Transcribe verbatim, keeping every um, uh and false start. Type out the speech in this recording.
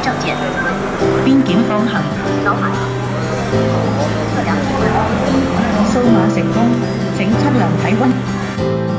证件。 边检放行。 扫码。测量体温。 扫码成功，请测量体温。